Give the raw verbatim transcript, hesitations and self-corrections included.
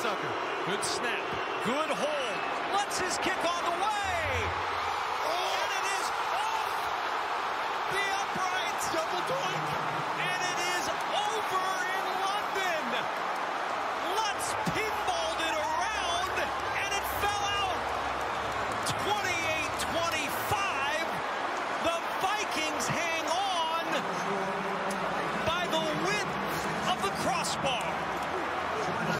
sucker. Good snap. Good hold. Lutz's kick on the way. Oh. And it is off the uprights. Double doink. And it is over in London. Lutz pinballed it around, and it fell out. twenty-eight twenty-five. The Vikings hang on by the width of the crossbar.